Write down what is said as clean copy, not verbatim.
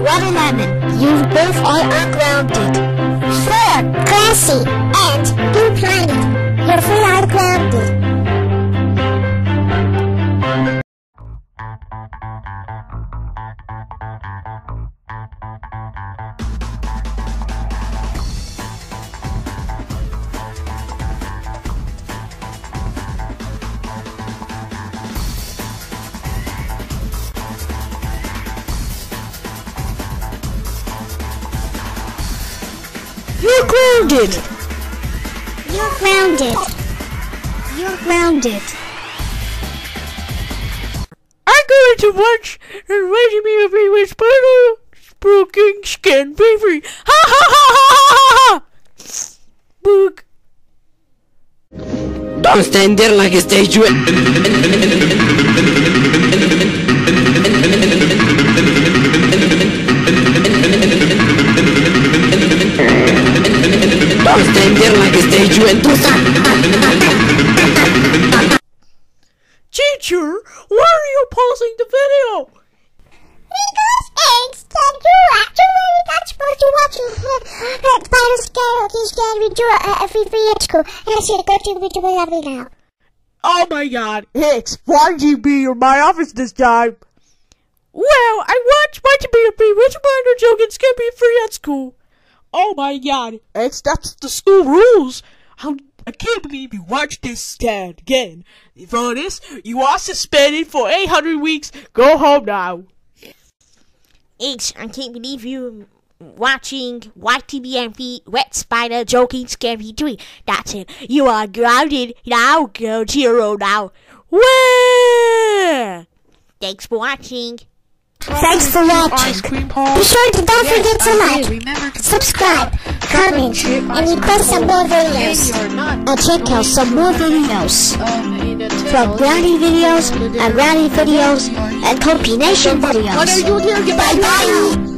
What a lemon. You both are grounded. 4. Classy. And Blue Planet. You're free are grounded. You're grounded! You're grounded. You're grounded. I'm going to watch and waiting me a free with Spider Broken Skin Baby. Ha ha ha ha ha ha! Book. Don't stand there like a statue. Don't stand there like a statue and do something. Teacher, why are you pausing the video? Because it's you're actually not supposed to watch it. Spider Scan we do it every free at school. And I should go to the every now. Oh my god, Hicks, why did you be in my office this time? Well, I want my to be a free with Spider Jokins can be free at school. Oh my god, Hicks, that's the school rules. I can't believe you watched this stand again. For this, you are suspended for 800 weeks. Go home now. H, I can't believe you watching YTBMV Wet Spider Joking Scary 3. That's it. You are grounded. Now go to your room now. Where? Thanks for watching. Thanks for watching. Be sure to don't forget to like, subscribe, comment, and request some more videos. And check out some more videos from Brownie videos and Rowdy videos and Combination videos. Bye bye.